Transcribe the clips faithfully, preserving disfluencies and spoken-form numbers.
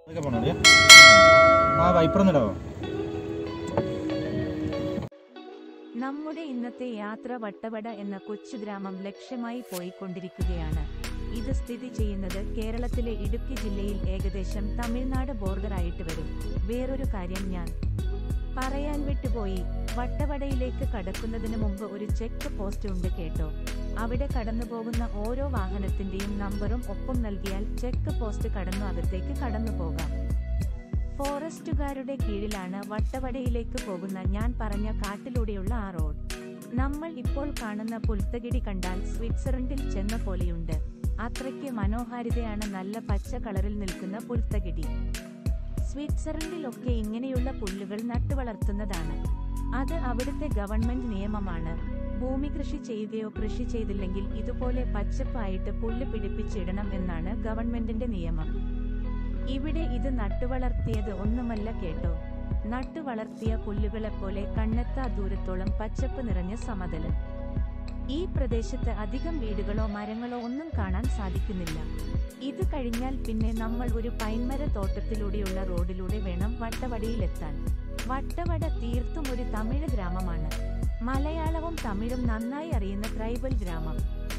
നമ്മുടെ ഇന്നത്തെ യാത്ര വട്ടവട എന്ന കൊച്ചു ഗ്രാമം ലക്ഷ്യമായി പോയിക്കൊണ്ടിരിക്കുകയാണ്. ഇത് സ്ഥിതി ചെയ്യുന്നത് കേരളത്തിലെ ഇടുക്കി ജില്ലയിൽ ഏകദേശം തമിഴ്നാട് ബോർഡറായിട്ട് വരും. വേറൊരു കാര്യം ഞാൻ പറയാൻ വിട്ടുപോയി, വട്ടവടയിലേക്ക് കടക്കുന്നതിന് മുമ്പ് ഒരു ചെക്ക് പോസ്റ്റ് ഉണ്ട് കേട്ടോ. അവിടെ കടന്നുപോകുന്ന ഓരോ വാഹനത്തിന്റെയും നമ്പറും ഒപ്പം നൽകിയാൽ ചെക്ക് പോസ്റ്റ് കടന്നു അകത്തേക്ക് കടന്നു പോകാം. ഫോറസ്റ്റുകാരുടെ കീഴിലാണ് വട്ടവടയിലേക്ക് പോകുന്ന ഞാൻ പറഞ്ഞ കാട്ടിലൂടെയുള്ള ആ റോഡ്. നമ്മൾ ഇപ്പോൾ കാണുന്ന പുൽത്തകിടി കണ്ടാൽ സ്വിറ്റ്സർലൻഡിൽ ചെന്ന പോലെയുണ്ട്. അത്രയ്ക്ക് മനോഹാരിതയാണ് നല്ല പച്ച കളറിൽ നിൽക്കുന്ന പുൽത്തകിടി. സ്വിറ്റ്സർലൻഡിലൊക്കെ ഇങ്ങനെയുള്ള പുല്ലുകൾ നട്ടുവളർത്തുന്നതാണ്. അത് അവിടുത്തെ ഗവൺമെന്റ് നിയമമാണ്. ഭൂമി കൃഷി ചെയ്യുകയോ കൃഷി ചെയ്തില്ലെങ്കിൽ ഇതുപോലെ പച്ചപ്പായിട്ട് പുല്ല് പിടിപ്പിച്ചിടണം എന്നാണ് ഗവൺമെന്റിന്റെ നിയമം. ഇവിടെ ഇത് നട്ടുവളർത്തിയത് ഒന്നുമല്ല കേട്ടോ. നട്ടുവളർത്തിയ പുല്ലുകളെപ്പോലെ കണ്ണെത്താ ദൂരത്തോളം പച്ചപ്പ് നിറഞ്ഞ സമതലം. ഈ പ്രദേശത്ത് അധികം വീടുകളോ മരങ്ങളോ ഒന്നും കാണാൻ സാധിക്കുന്നില്ല. ഇത് കഴിഞ്ഞാൽ പിന്നെ നമ്മൾ ഒരു പൈൻമര തോട്ടത്തിലൂടെയുള്ള റോഡിലൂടെ വേണം വട്ടവടയിലെത്താൻ. വട്ടവട തീർത്തും ഒരു തമിഴ് ഗ്രാമമാണ്. മലയാളവും തമിഴും നന്നായി അറിയുന്ന ട്രൈബൽ ഗ്രാമം.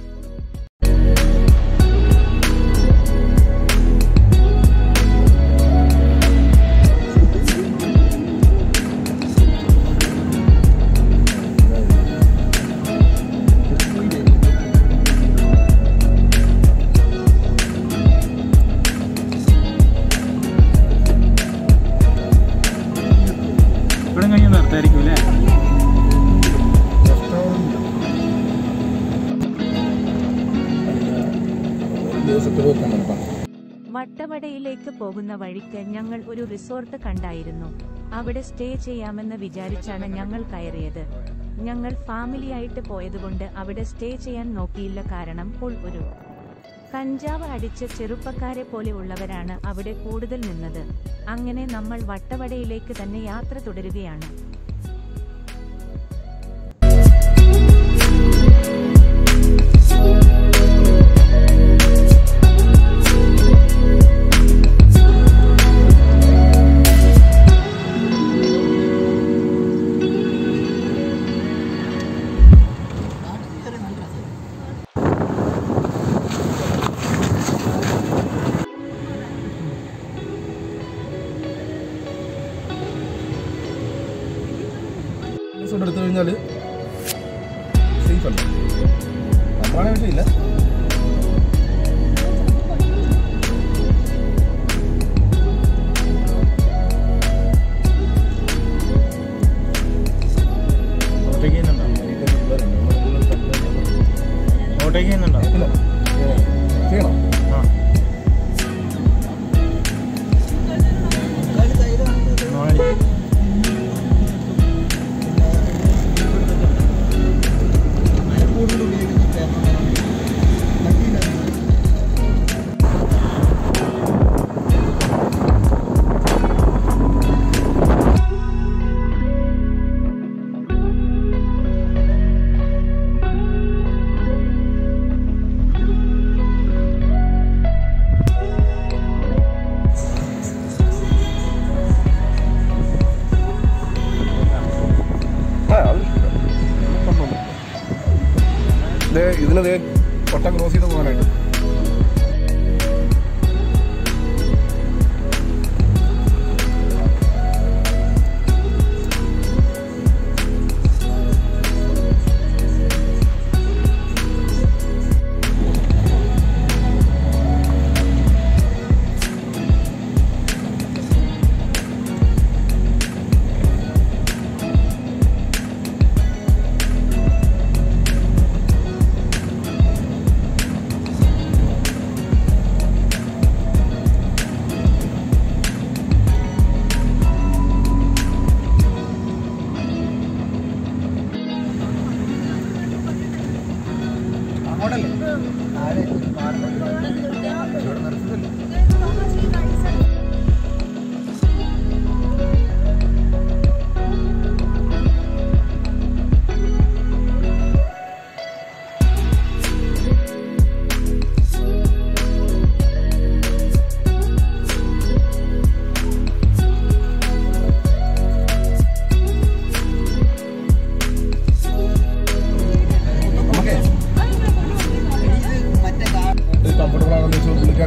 വട്ടവടയിലേക്ക് പോകുന്ന വഴിക്ക് ഞങ്ങൾ ഒരു റിസോർട്ട് കണ്ടായിരുന്നു. അവിടെ സ്റ്റേ ചെയ്യാമെന്ന് വിചാരിച്ചാണ് ഞങ്ങൾ കയറിയത്. ഞങ്ങൾ ഫാമിലിയായിട്ട് പോയതുകൊണ്ട് അവിടെ സ്റ്റേ ചെയ്യാൻ നോക്കിയില്ല. കാരണം ഇപ്പോൾ ഒരു കഞ്ചാവ് അടിച്ച ചെറുപ്പക്കാരെ പോലെ ഉള്ളവരാണ് അവിടെ കൂടുതൽ നിന്നത്. അങ്ങനെ നമ്മൾ വട്ടവടയിലേക്ക് തന്നെ യാത്ര തുടരുകയാണ്.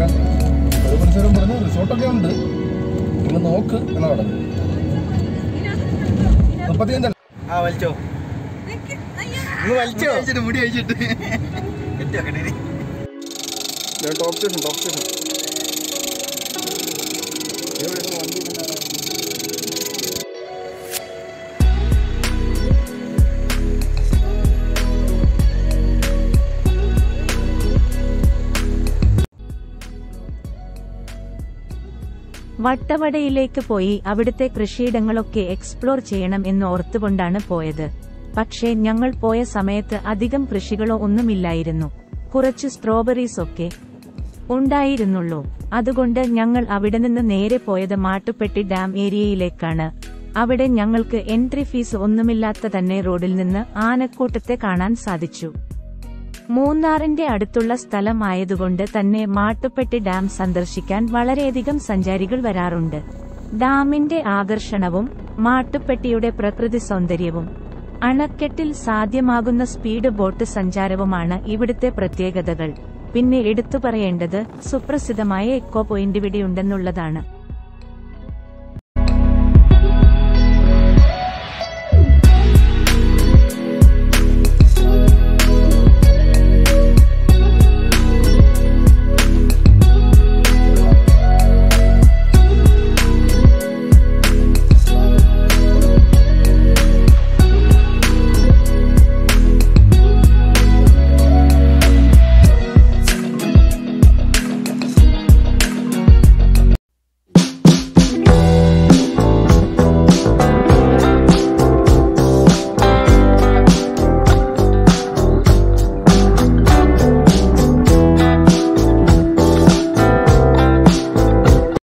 പരിസരം പറഞ്ഞ റിസോർട്ടൊക്കെ ഉണ്ട്, നിങ്ങൾ നോക്ക് എന്നാ പറഞ്ഞു. മുപ്പത്തിയഞ്ചല്ല. ആ വലിച്ചോ, വലിച്ചോ കഴിച്ചിട്ട് മുടി കഴിച്ചിട്ട് ടോപ്പ് സ്റ്റേഷൻ ടോപ്പ് സ്റ്റേഷൻ വട്ടവടയിലേക്ക് പോയി അവിടുത്തെ കൃഷിയിടങ്ങളൊക്കെ എക്സ്പ്ലോർ ചെയ്യണം എന്ന് ഓർത്തുകൊണ്ടാണ് പോയത്. പക്ഷേ ഞങ്ങൾ പോയ സമയത്ത് അധികം കൃഷികളോ ഒന്നുമില്ലായിരുന്നു. കുറച്ച് സ്ട്രോബെറീസ് ഒക്കെ ഉണ്ടായിരുന്നുള്ളൂ. അതുകൊണ്ട് ഞങ്ങൾ അവിടെ നിന്ന് നേരെ പോയത് മാട്ടുപ്പെട്ടി ഡാം ഏരിയയിലേക്കാണ്. അവിടെ ഞങ്ങൾക്ക് എൻട്രി ഫീസ് ഒന്നുമില്ലാത്ത തന്നെ റോഡിൽ നിന്ന് ആനക്കൂട്ടത്തെ കാണാൻ സാധിച്ചു. മൂന്നാറിന്റെ അടുത്തുള്ള സ്ഥലം ആയതുകൊണ്ട് തന്നെ മാട്ടുപ്പെട്ടി ഡാം സന്ദർശിക്കാൻ വളരെയധികം സഞ്ചാരികൾ വരാറുണ്ട്. ഡാമിന്റെ ആകർഷണവും മാട്ടുപ്പെട്ടിയുടെ പ്രകൃതി സൗന്ദര്യവും അണക്കെട്ടിൽ സാധ്യമാകുന്ന സ്പീഡ് ബോട്ട് സഞ്ചാരവുമാണ് ഇവിടുത്തെ പ്രത്യേകതകൾ. പിന്നെ എടുത്തു പറയേണ്ടത് സുപ്രസിദ്ധമായ എക്കോ പോയിന്റ് ഇവിടെയുണ്ടെന്നുള്ളതാണ്.